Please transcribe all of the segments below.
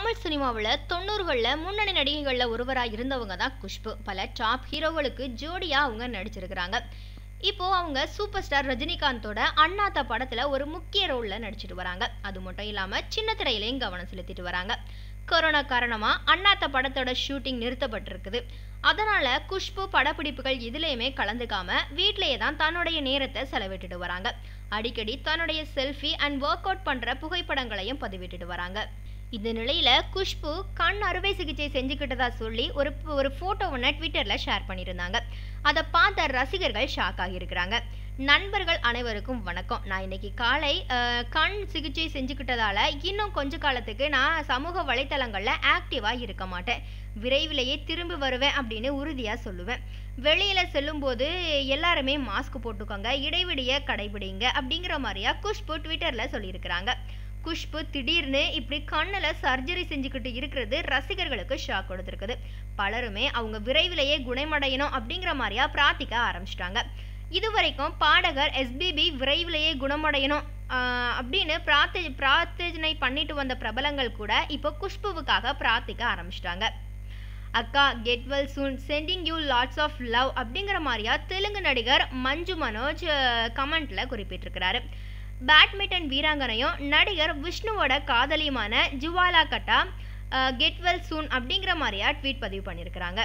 தமிழ் சினிமாவில் 90களில் முன்னணி நடிகைகளில் ஒருவராக இருந்தவங்க தான் குஷ்பு. பல டாப் ஹீரோகளுக்கு ஜோடியாக அவங்க நடிச்சிருக்கிறாங்க. இப்போ அவங்க சூப்பர் ஸ்டார் ரஜினிகாந்தோட அண்ணாத்த படத்துல ஒரு முக்கிய ரோல்ல நடிச்சிட்டு வராங்க. அது மட்டும் இல்லாம சின்ன திரையிலையும் கவனம் செலுத்திட்டு வராங்க. கொரோனா காரணமா அண்ணாத்த படத்தோட ஷூட்டிங் நிறுத்தப்பட்டிருக்குது. அதனால குஷ்பு படப்பிடிப்புகள் எதுலையுமே கலந்துக்காம வீட்லயே தான் தன்னுடைய நேரத்தை செலவிட்டுட்டு வராங்க. அடிக்கடி தன்னுடைய செல்ஃபி அண்ட் ஒர்க் அவுட் பண்ற புகைப்படங்களையும் பதிவிட்டுட்டு வராங்க. இந்த நிலையில குஷ்பு கண் அறுவை சிகிச்சை செஞ்சுக்கிட்டதா சொல்லி ஒரு போட்டோ ஒன்று ட்விட்டர்ல ஷேர் பண்ணியிருந்தாங்க. அதை பார்த்த ரசிகர்கள் ஷாக் ஆகியிருக்கிறாங்க. நண்பர்கள் அனைவருக்கும் வணக்கம். நான் இன்னைக்கு காலை கண் சிகிச்சை செஞ்சுக்கிட்டதால இன்னும் கொஞ்ச காலத்துக்கு நான் சமூக வலைத்தளங்கள்ல ஆக்டிவா இருக்க மாட்டேன். விரைவிலேயே திரும்பி வருவேன் அப்படின்னு உறுதியா சொல்லுவேன். வெளியில செல்லும் போது எல்லாருமே மாஸ்க் போட்டுக்கோங்க, இடைவெளியை கடைபிடிங்க அப்படிங்கிற மாதிரியா குஷ்பு ட்விட்டர்ல சொல்லியிருக்கிறாங்க. குஷ்பு திடீர்னு இப்படி கண்ணில் சர்ஜரி செஞ்சுக்கிட்டு இருக்கிறது ரசிகர்களுக்கு ஷாக் கொடுத்துருக்குது. பலருமே அவங்க விரைவிலேயே குணமடையணும் அப்படிங்கிற மாதிரியா பிரார்த்திக்க ஆரம்பிச்சிட்டாங்க. இதுவரைக்கும் பாடகர் SPB விரைவிலேயே குணமடையணும் அப்படின்னு பிரார்த்தனை பண்ணிட்டு வந்த பிரபலங்கள் கூட இப்போ குஷ்புவுக்காக பிரார்த்திக்க ஆரம்பிச்சிட்டாங்க. அக்கா get well soon, sending you lots of love அப்படிங்கிற மாதிரியா தெலுங்கு நடிகர் மஞ்சு மனோஜ் கமெண்ட்ல குறிப்பிட்டிருக்கிறாரு. பேட்மிண்டன் வீராங்கனையும் நடிகர் விஷ்ணுவோட காதலியுமான ஜுவாலா கட்டா கெட் வெல் சூன் அப்படிங்கிற மாதிரியா ட்வீட் பதிவு பண்ணியிருக்கிறாங்க.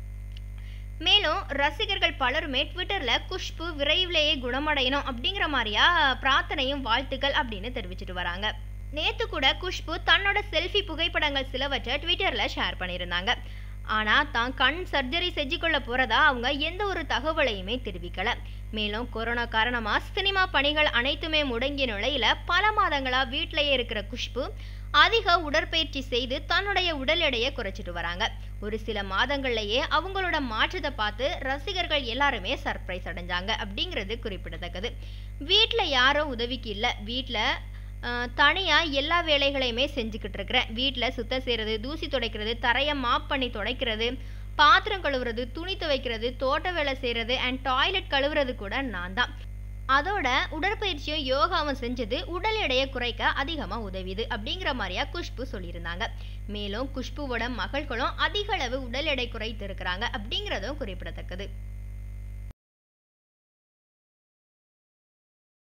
மேலும் ரசிகர்கள் பலருமே ட்விட்டர்ல குஷ்பு விரைவிலேயே குணமடையணும் அப்படிங்கிற மாதிரியா பிரார்த்தனையும் வாழ்த்துக்கள் அப்படின்னு தெரிவிச்சிட்டு வராங்க. நேத்து கூட குஷ்பு தன்னோட செல்ஃபி புகைப்படங்கள் சிலவற்றை ட்விட்டர்ல ஷேர் பண்ணியிருந்தாங்க. ஆனா தான் கண் சர்ஜரி செஞ்சுக்கொள்ள போறதா அவங்க எந்த ஒரு தகவலையுமே தெரிவிக்கல. மேலும் கொரோனா காரணமா சினிமா பணிகள் அனைத்துமே முடங்கிய நிலையில பல மாதங்களா வீட்டிலேயே இருக்கிற குஷ்பு அதிக உடற்பயிற்சி செய்து தன்னுடைய உடல் எடையை குறைச்சிட்டு வராங்க. ஒரு சில மாதங்கள்லயே அவங்களோட மாற்றத்தை பார்த்து ரசிகர்கள் எல்லாருமே சர்ப்ரைஸ் அடைஞ்சாங்க அப்படிங்கிறது குறிப்பிடத்தக்கது. வீட்டுல யாரும் உதவிக்கு இல்லை, வீட்டுல தனியா எல்லா வேலைகளையுமே செஞ்சுக்கிட்டு இருக்கிறேன். வீட்டில் சுத்தம் செய்யறது, தூசி துடைக்கிறது, தரையை மாப் பண்ணி துடைக்கிறது, பாத்திரம் கழுவுறது, துணி துவைக்கிறது, தோட்ட வேலை செய்யறது அண்ட் டாய்லெட் கழுவுறது கூட நான் தான். அதோட உடற்பயிற்சியும் யோகாவும் செஞ்சது உடல் எடையை குறைக்க அதிகமாக உதவிது அப்படிங்கிற மாதிரியா குஷ்பு சொல்லியிருந்தாங்க. மேலும் குஷ்புவோட மகள்களும் அதிக அளவு உடல் எடை குறைத்து இருக்கிறாங்க அப்படிங்கிறதும் குறிப்பிடத்தக்கது.